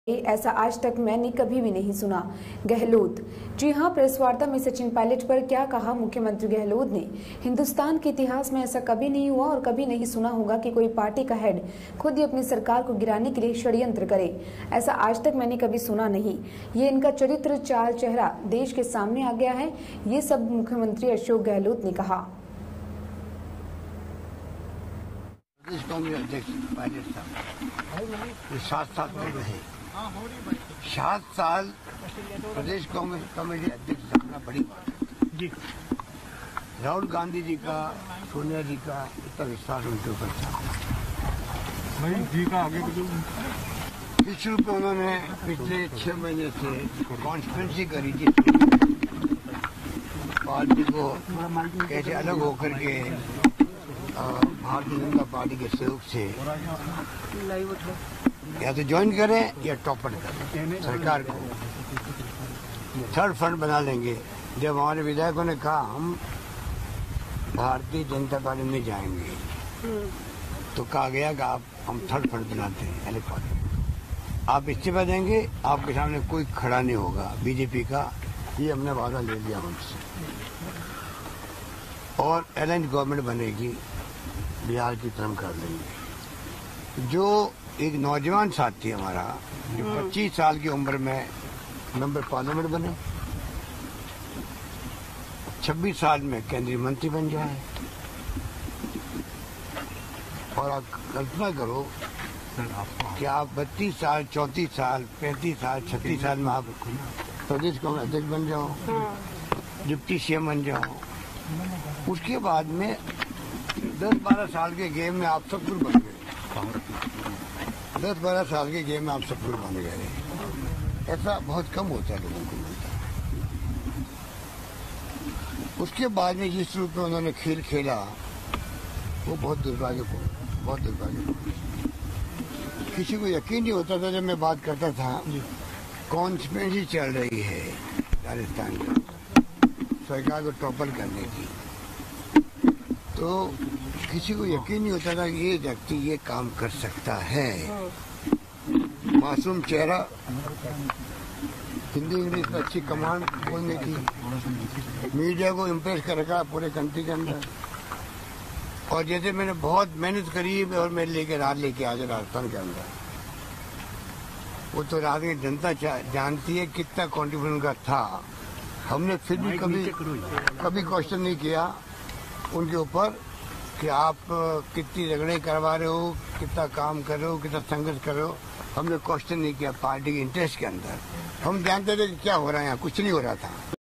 ऐसा आज तक मैंने कभी भी नहीं सुना। गहलोत। जी हां, प्रेस वार्ता में सचिन पायलट पर क्या कहा मुख्यमंत्री गहलोत ने। हिंदुस्तान के इतिहास में ऐसा कभी नहीं हुआ और कभी नहीं सुना होगा कि कोई पार्टी का हेड खुद ही अपनी सरकार को गिराने के लिए षड्यंत्र करे। ऐसा आज तक मैंने कभी सुना नहीं। ये इनका चरित्र, चाल, चेहरा देश के सामने आ गया है। ये सब मुख्यमंत्री अशोक गहलोत ने कहा। प्रदेश कांग्रेस अध्यक्ष पायलट साहब 7 साल में रहे। 7 साल प्रदेश कांग्रेस कमेटी अध्यक्ष रखना बड़ी बात है। राहुल गांधी जी का, सोनिया जी का इतना विश्वास उनके ऊपर था। इस रूप में उन्होंने पिछले 6 महीने से कॉन्स्टिट्यूंसी करी थी पार्टी को कैसे अलग होकर के भारतीय जनता पार्टी के सहयोग से या तो ज्वाइन करें या टॉपर करें सरकार को। थर्ड फ्रंट बना लेंगे। जब हमारे विधायकों ने कहा हम भारतीय जनता पार्टी में जाएंगे तो कहा गया कि हम थर्ड फ्रंट बनाते हैं अलग पार्टी। आप इस्तीफा देंगे, आपके सामने कोई खड़ा नहीं होगा बीजेपी का। ये हमने वादा ले लिया हमसे और अलायंस गवर्नमेंट बनेगी, बिहार की तरफ कर लेंगे। जो एक नौजवान साथी हमारा जो 25 साल की उम्र में मेंबर पार्लियामेंट बने, 26 साल में केंद्रीय मंत्री बन जाए, और आप कल्पना करो कि आप 32 साल, 34 साल, 35 साल, 36 साल में आप प्रदेश कांग्रेस अध्यक्ष बन जाओ, डिप्टी सीएम बन जाओ। उसके बाद में 10-12 साल के गेम में आप सब कुछ बन गए। 10-12 साल के गेम में आप सब कुछ बन गए। ऐसा बहुत कम होता है लोगों को मिलता। उसके बाद में जिस रूप में उन्होंने खेल खेला वो बहुत दुर्भाग्यपूर्ण, बहुत दुर्भाग्यपूर्ण। किसी को यकीन नहीं होता था जब मैं बात करता था कॉन्स्पिरेसी चल रही है राजस्थान में सरकार को टॉपर करने की, तो किसी को यकीन नहीं होता था कि ये व्यक्ति ये काम कर सकता है। मासूम चेहरा, हिंदी इंग्लिश में अच्छी कमांड बोलने की, मीडिया को इम्प्रेस कर रखा पूरे कंट्री के अंदर। और जैसे मैंने बहुत मेहनत करी और मैं रात लेके आ जाए राजस्थान के अंदर, वो तो रात की जनता जानती है कितना कॉन्ट्रीब्यूशन का था। हमने फिर भी कभी क्वेश्चन नहीं किया उनके ऊपर कि आप कितनी रगड़े करवा रहे हो, कितना काम कर रहे हो, कितना संघर्ष कर रहे हो। हमने क्वेश्चन नहीं किया पार्टी के इंटरेस्ट के अंदर। हम जानते थे कि क्या हो रहा है यहाँ, कुछ नहीं हो रहा था।